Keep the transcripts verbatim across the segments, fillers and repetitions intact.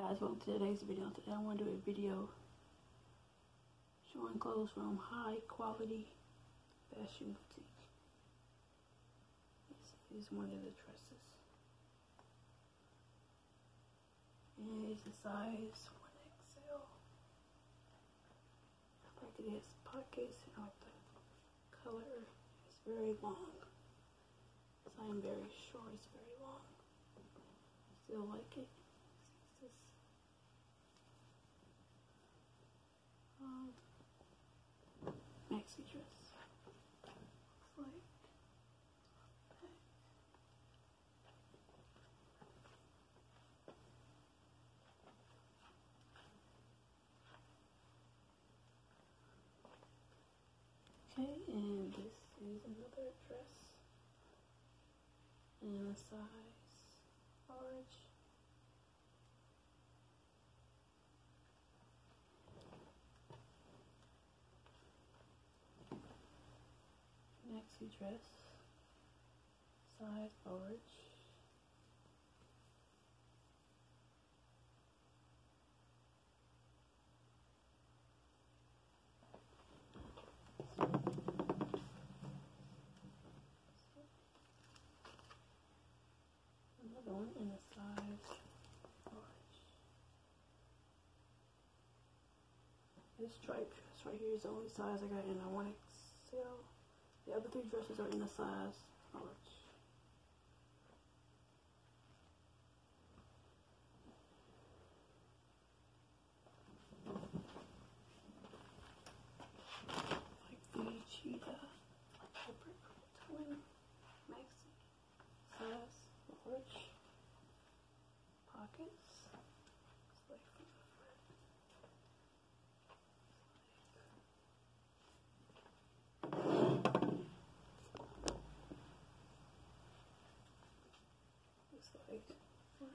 guys, welcome to today's video. Today I want to do a video showing clothes from Hiquality Fashion Boutique. This is one of the dresses. And it's a size one X L. Like it has pockets and I like the color. It's very long. So I'm very short, it's very long. Still like it. This um, maxi dress. Looks like. Okay, and this is another dress in a size large. Maxi dress, size large. Another one in a size large. This striped dress right here is the only size I got in a one X L. The other three dresses are in a size large. Like the cheetah leopard twin maxi size large. Pockets. It's like from the front. Looks like front.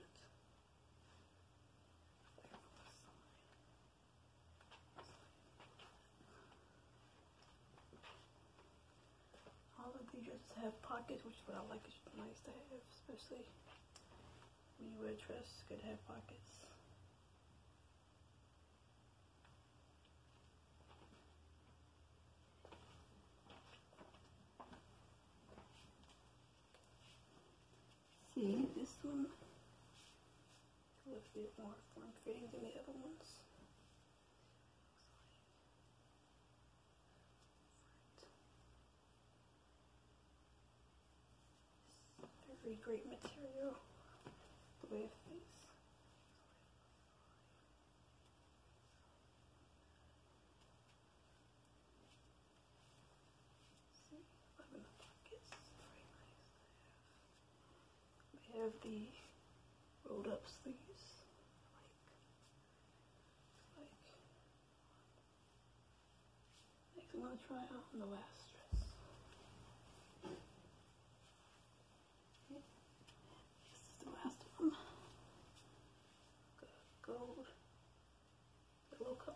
All of these dresses have pockets, which is what I like. It's nice to have, especially when you wear a dress. It's good to have pockets. See, this one is a little bit more form-fitting than the other ones. Very great material. The way it fits. See, loving the pockets. Very nice to have. They have the rolled up sleeves. Like, like. Next, I'm gonna try on the last dress. This is the last one. Gold, yellow color.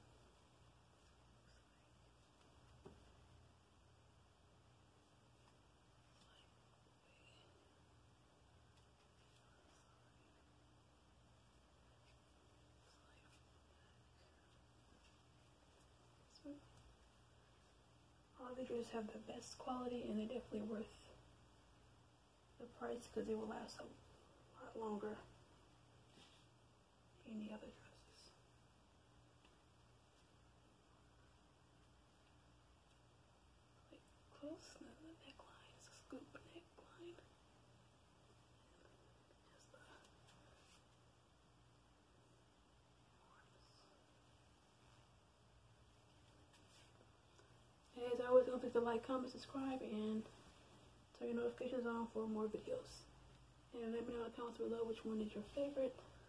All of these dresses have the best quality and they're definitely worth the price because they will last a lot longer than any other dresses. Like close, the neckline is a scoop neckline. Just the As always, don't forget to like, comment, subscribe, and turn your notifications on for more videos. And let me know in the comments below which one is your favorite.